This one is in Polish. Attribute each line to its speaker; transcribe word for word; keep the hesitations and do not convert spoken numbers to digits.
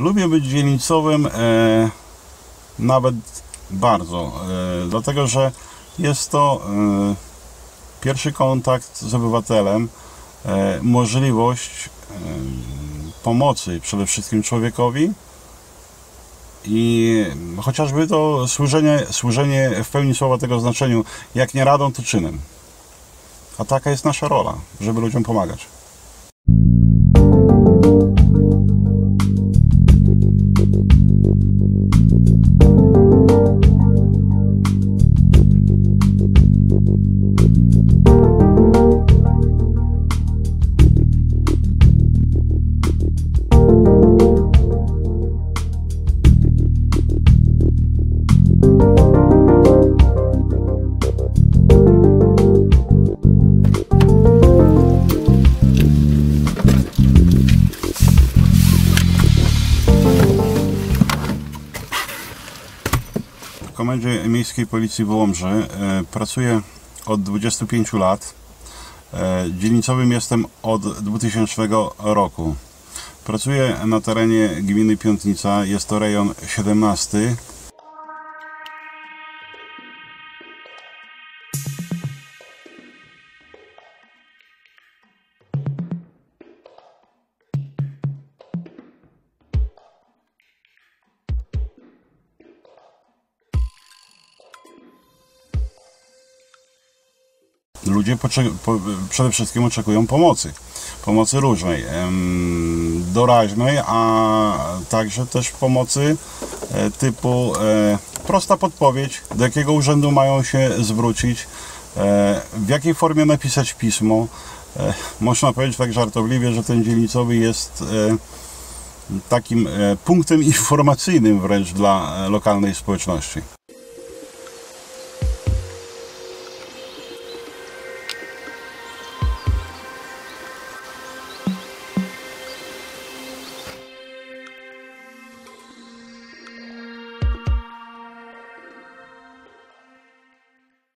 Speaker 1: Lubię być dzielnicowym e, nawet bardzo, e, dlatego że jest to e, pierwszy kontakt z obywatelem, e, możliwość e, pomocy przede wszystkim człowiekowi i chociażby to służenie, służenie w pełni słowa tego znaczeniu, jak nie radą, to czynem. A taka jest nasza rola, żeby ludziom pomagać. W Komendzie Miejskiej Policji w Łomży e, pracuję od dwudziestu pięciu lat. E, dzielnicowym jestem od dwutysięcznego roku. Pracuję na terenie gminy Piątnica, jest to rejon siedemnasty. Ludzie po, przede wszystkim oczekują pomocy, pomocy różnej, doraźnej, a także też pomocy typu prosta podpowiedź, do jakiego urzędu mają się zwrócić, w jakiej formie napisać pismo. Można powiedzieć tak żartobliwie, że ten dzielnicowy jest takim punktem informacyjnym wręcz dla lokalnej społeczności.